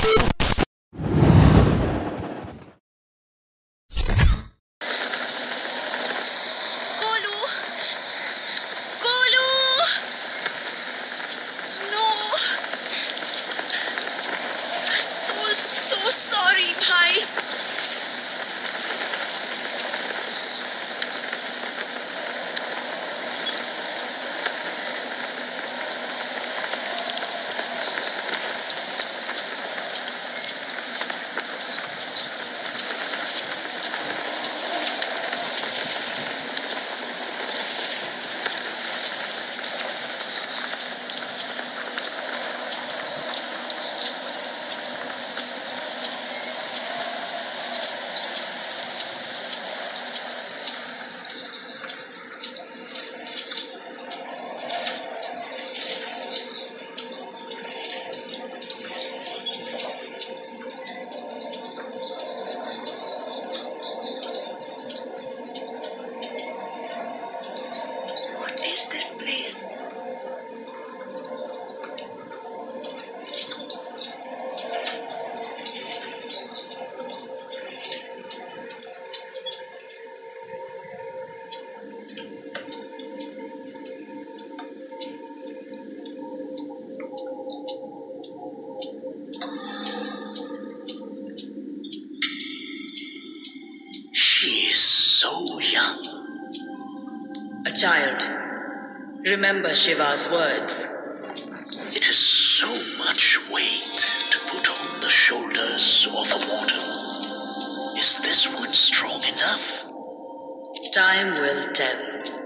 Child, remember Shiva's words. It is so much weight to put on the shoulders of a mortal. Is this one strong enough? Time will tell.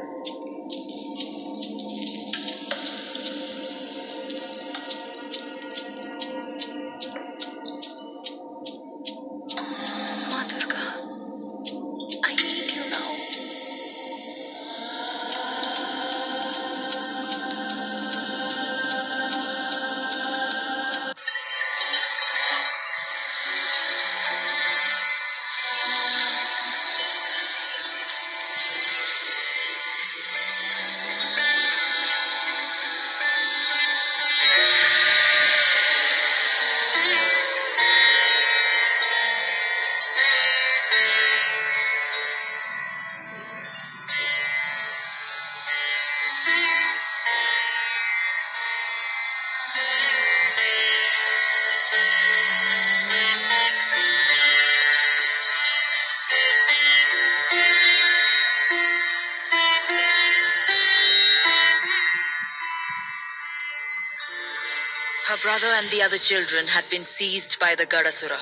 Her brother and the other children had been seized by the Gadasura.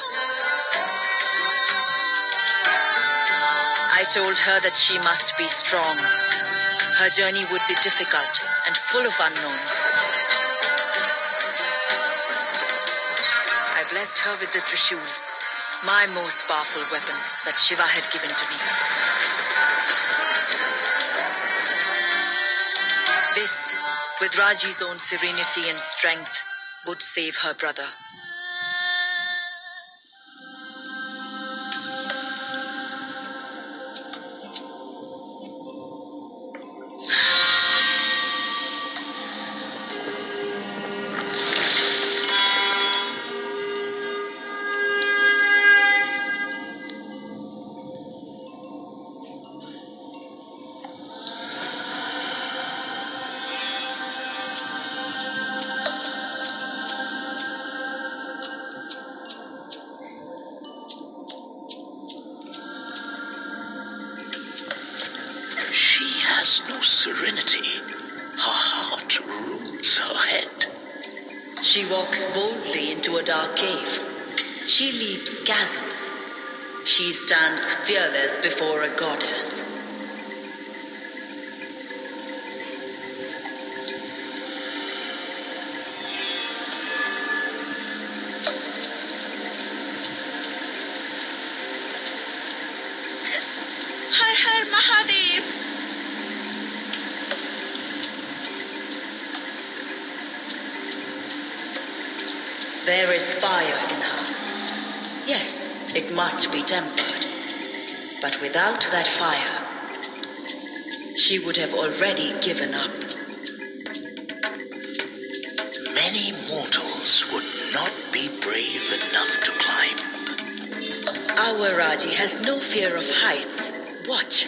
I told her that she must be strong. Her journey would be difficult and full of unknowns. I blessed her with the Trishul, my most powerful weapon that Shiva had given to me. This, with Raji's own serenity and strength, would save her brother. No serenity. Her heart rules her head. She walks boldly into a dark cave. She leaps chasms. She stands fearless before a goddess. Har Har Mahadev! There is fire in her. Yes, it must be tempered. But without that fire, she would have already given up. Many mortals else would not be brave enough to climb. Our Raji has no fear of heights. Watch.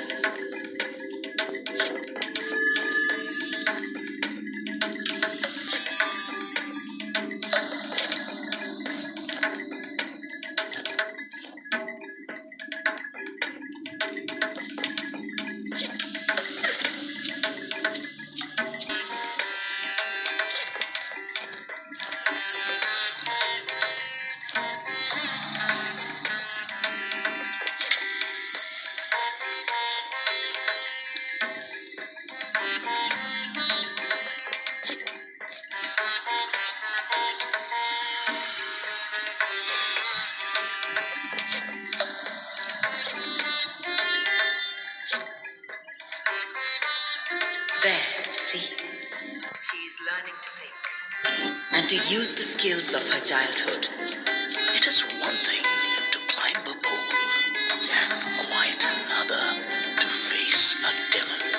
There, see? She is learning to think and to use the skills of her childhood. It is one thing to climb a pole, and quite another to face a demon.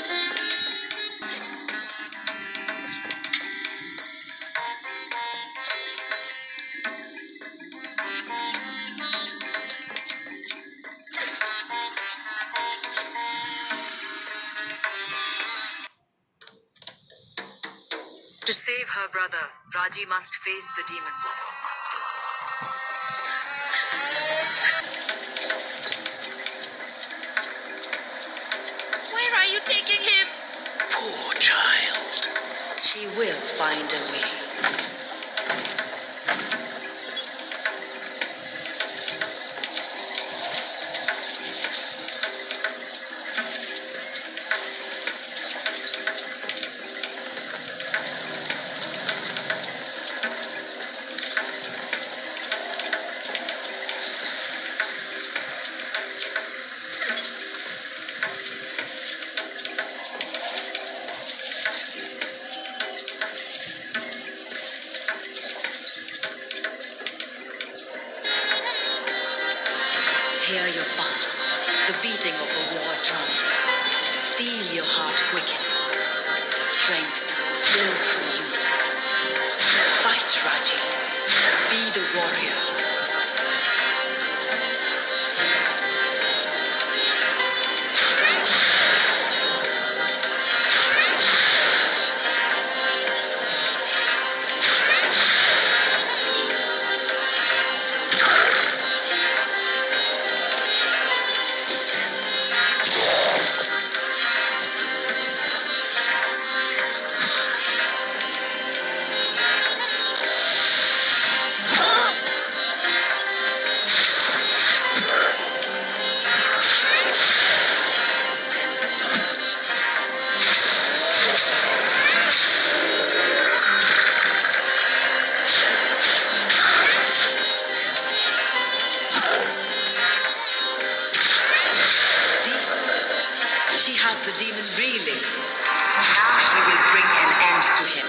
To save her brother, Raji must face the demons. Where are you taking him? Poor child. She will find a way. Hear your pulse, the beating of a war drum. Feel your heart quicken. Strength flow through you. Fight, Raji. Be the warrior. She has the demon reeling. Now she will bring an end to him.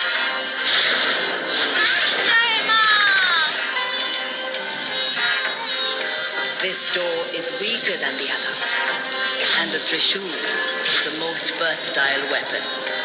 This door is weaker than the other, and the Trishul is the most versatile weapon.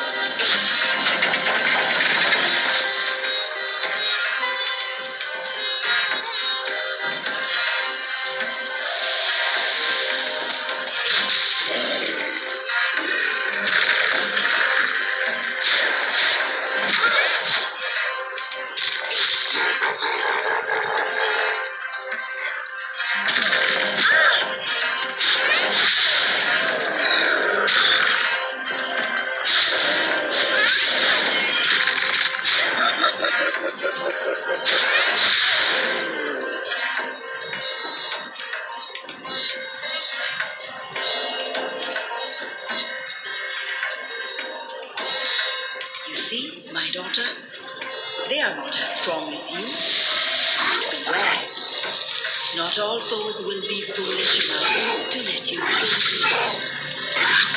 You see, my daughter, they are not as strong as you. Beware. Not all foes will be foolish enough to let you see.